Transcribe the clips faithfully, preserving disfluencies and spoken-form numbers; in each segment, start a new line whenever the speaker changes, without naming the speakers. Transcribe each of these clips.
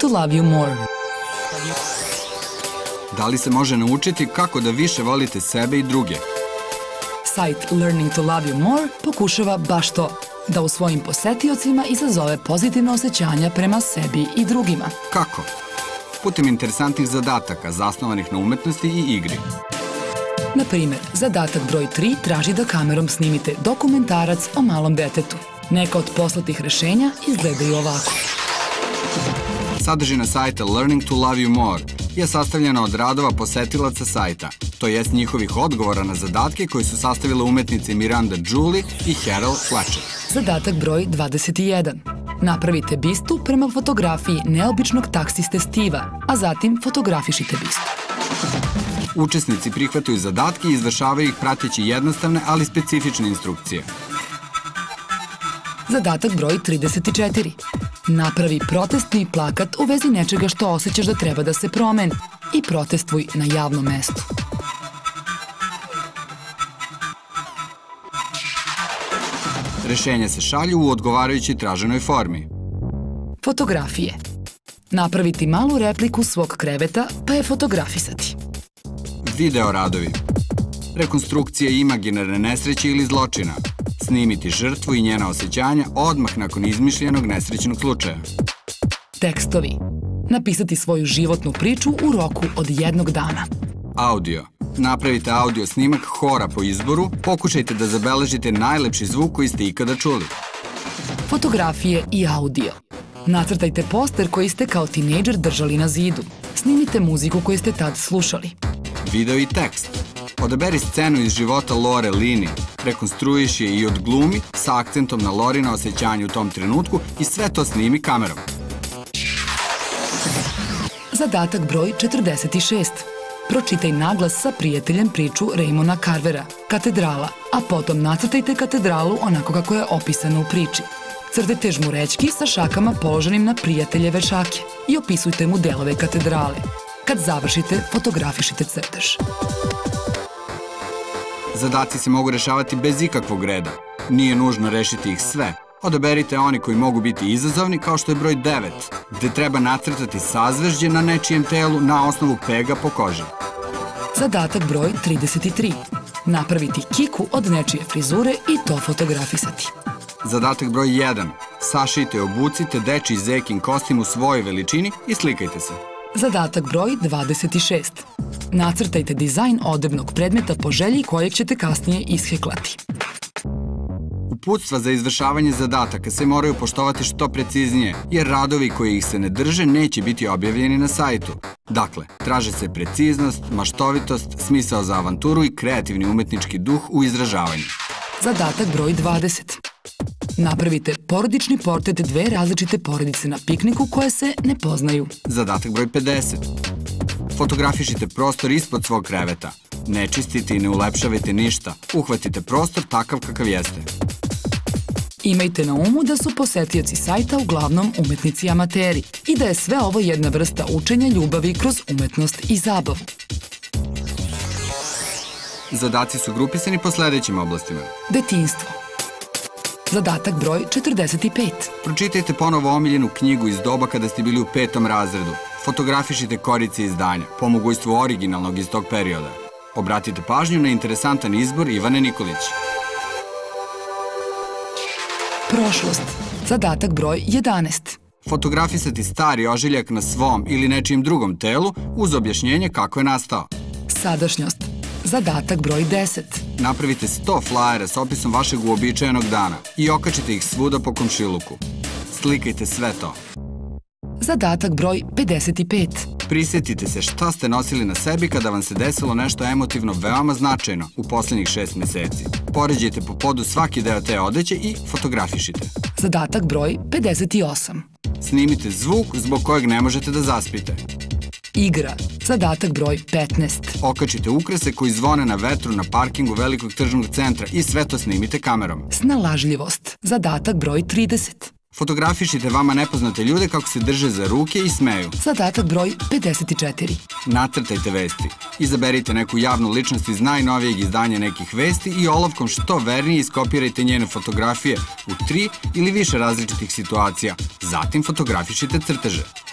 love you more.
Da li se može naučiti kako da više volite sebe i druge?
Sajt Learning to Love You More pokušava baš to, da u svojim posetiocima izazove pozitivne osjećanja prema sebi i drugima.
Kako? Putem interesantnih zadataka zasnovanih na umetnosti i igri.
Na primjer, zadatak broj tri traži da kamerom snimite dokumentarac o malom detetu. Neka od poslatih rešenja izgledaju ovako.
Sadržina sajta Learning to Love You More je sastavljena od radova posetilaca sajta, to jest njihovih odgovora na zadatke koje su sastavile umetnice Miranda Julie i Harold Fletcher.
Zadatak broj dvadeset jedan. Napravite bistu prema fotografiji neobičnog taksiste Steva, a zatim fotografišite bistu.
Učesnici prihvataju zadatke i izvršavaju ih prateći jednostavne, ali specifične instrukcije.
Zadatak broj trideset četiri. Napravi protestni plakat u vezi nečega što osjećaš da treba da se promeni i protestvuj na javnom mestu.
Rešenja se šalju u odgovarajućoj traženoj formi.
Fotografije. Napraviti malu repliku svog kreveta pa je fotografisati.
Video radovi. Rekonstrukcije imaginarne nesreće ili zločina. Snimiti žrtvu i njena osjećanja odmah nakon izmišljenog nesrećnog slučaja.
Tekstovi. Napisati svoju životnu priču u roku od jednog dana.
Audio. Napravite audio snimak hora po izboru, pokušajte da zabeležite najlepši zvuk koji ste ikada čuli.
Fotografije i audio. Nacrtajte poster koji ste kao tinejdžer držali na zidu. Snimite muziku koju ste tad slušali.
Video i tekst. Odaberi scenu iz života Lore Lini, rekonstruiš je i odglumi sa akcentom na Lorina osjećanje u tom trenutku i sve to snimi kamerom.
Zadatak broj četrdeset šest. Pročitaj naglas sa prijateljem priču Raymona Carvera, Katedrala, a potom nacrtajte katedralu onako kako je opisano u priči. Crtajte žmurećki sa šakama položenim na prijateljeve šake i opisujte mu delove katedrale. Kad završite, fotografišite crtež.
Zadaci se mogu rešavati bez ikakvog reda. Nije nužno rešiti ih sve. Odaberite oni koji mogu biti izazovni, kao što je broj devet, gde treba nacrtati sazvežđe na nečijem telu na osnovu pega po koži.
Zadatak broj trideset tri. Napraviti kiku od nečije frizure i to fotografisati.
Zadatak broj jedan. Sašijte i obucite dečiji zekin kostim u svojoj veličini i slikajte se.
Zadatak broj dvadeset šest. Nacrtajte dizajn odevnog predmeta po želji kojeg ćete kasnije isheklati.
Uputstva za izvršavanje zadataka se moraju poštovati što preciznije, jer radovi koji ih se ne drže neće biti objavljeni na sajtu. Dakle, traže se preciznost, maštovitost, smisao za avanturu i kreativni umetnički duh u izražavanju.
Zadatak broj dvadeset. Napravite porodični portret dve različite porodice na pikniku koje se ne poznaju.
Zadatak broj pedeset. Fotografišite prostor ispod svog kreveta. Ne čistite i ne ulepšavajte ništa. Uhvatite prostor takav kakav jeste.
Imajte na umu da su posetioci sajta uglavnom umetnici amateri i da je sve ovo jedna vrsta učenja ljubavi kroz umetnost i zabavu.
Zadaci su grupisani po sledećim oblastima.
Detinjstvo. Zadatak broj četrdeset pet.
Pročitajte ponovo omiljenu knjigu iz doba kada ste bili u petom razredu. Fotografišite korice izdanja, po mogućstvu originalnog iz tog perioda. Obratite pažnju na interesantan izbor Ivane Nikolić.
Prošlost. Zadatak broj jedanaest.
Fotografisati stari ožiljak na svom ili nečijem drugom telu uz objašnjenje kako je nastao.
Sadašnjost. Zadatak broj deset.
Napravite sto flajera s opisom vašeg uobičajenog dana i okačite ih svuda po komšiluku. Slikajte sve to.
Zadatak broj pedeset pet.
Prisjetite se šta ste nosili na sebi kada vam se desilo nešto emotivno veoma značajno u poslednjih šest meseci. Poređajte po podu svaki deo te odeće i fotografišite.
Zadatak broj pedeset osam.
Snimite zvuk zbog kojeg ne možete da zaspite.
Igra. Zadatak broj petnaest.
Okačite ukrase koji zvone na vetru na parkingu velikog tržnog centra i sve to snimite kamerom.
Snalažljivost. Zadatak broj trideset.
Fotografišite vama nepoznate ljude kako se drže za ruke i smeju.
Zadatak broj pedeset četiri.
Nacrtajte vesti. Izaberite neku javnu ličnost iz najnovijeg izdanja nekih vesti i olovkom što vernije iskopirajte njene fotografije u tri ili više različitih situacija. Zatim fotografišite crteže.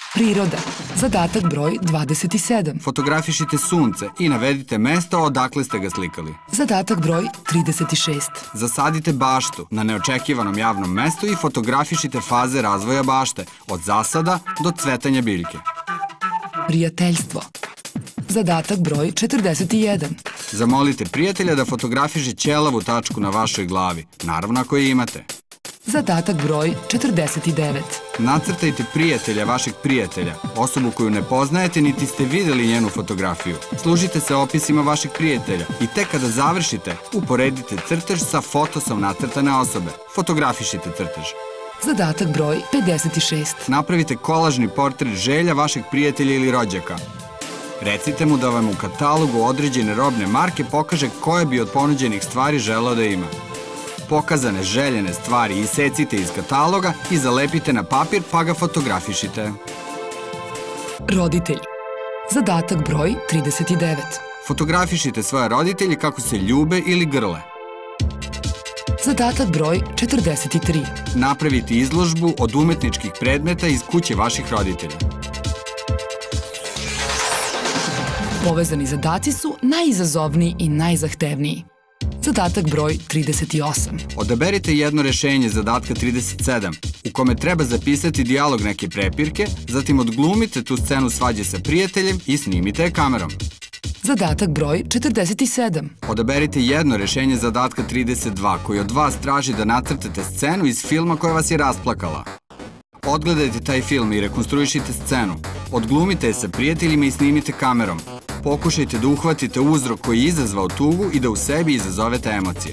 Priroda. Zadatak broj dvadeset sedam.
Fotografišite sunce i navedite mesto odakle ste ga slikali.
Zadatak broj trideset šest.
Zasadite baštu na neočekivanom javnom mestu i fotografišite faze razvoja bašte, od zasada do cvetanja biljke.
Prijateljstvo. Zadatak broj četrdeset jedan.
Zamolite prijatelja da fotografiše ćelavu tačku na vašoj glavi, naravno ako je imate.
Zadatak broj četrdeset devet.
Nacrtajte prijatelja vašeg prijatelja, osobu koju ne poznajete niti ste videli njenu fotografiju. Služite se opisima vašeg prijatelja i tek kada završite, uporedite crtež sa fotosom nacrtane osobe. Fotografišite crtež.
Zadatak broj pedeset šest.
Napravite kolažni portret želja vašeg prijatelja ili rođaka. Recite mu da vam u katalogu određene robne marke pokaže koje bi od ponuđenih stvari želeo da ima. Pokazane željene stvari isecite iz kataloga i zalepite na papir pa ga fotografišite.
Roditelji. Zadatak broj trideset devet.
Fotografišite svoje roditelje kako se ljube ili grle.
Zadatak broj četrdeset tri.
Napravite izložbu od umetničkih predmeta iz kuće vaših roditelja.
Povezani zadaci su najizazovniji i najzahtevniji. Zadatak broj trideset osam.
Odaberite jedno rešenje zadatka trideset sedam, u kome treba zapisati dijalog neke prepirke, zatim odglumite tu scenu svađe sa prijateljem i snimite je kamerom.
Zadatak broj četrdeset sedam.
Odaberite jedno rešenje zadatka trideset dva, koji od vas traži da nacrtate scenu iz filma koja vas je rasplakala. Odgledajte taj film i rekonstruišite scenu. Odglumite je sa prijateljima i snimite kamerom. Pokušajte da uhvatite uzrok koji je izazvao tugu i da u sebi izazovete emocije.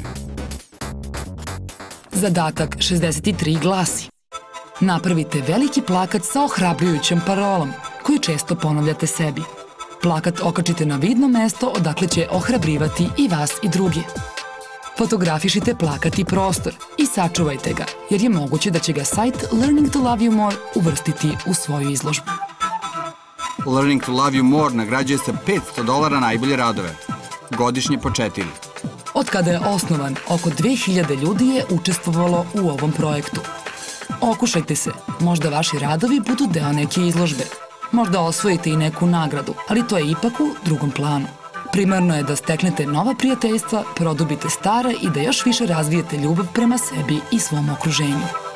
Zadatak šezdeset tri glasi: napravite veliki plakat sa ohrabrujućom parolom, koju često ponavljate sebi. Plakat okačite na vidno mesto odakle će ohrabrivati i vas i druge. Fotografišite plakat i prostor i sačuvajte ga, jer je moguće da će ga sajt Learning to Love You More uvrstiti u svoju izložbu.
Learning to Love You More nagrađuje sa petsto dolara najbolje radove. Godišnje po četiri.
Od kada je osnovan, oko dve hiljade ljudi je učestvovalo u ovom projektu. Okušajte se, možda vaši radovi budu deo neke izložbe. Možda osvojite i neku nagradu, ali to je ipak u drugom planu. Primarno je da steknete nova prijateljstva, produbite stare i da još više razvijete ljubav prema sebi i svom okruženju.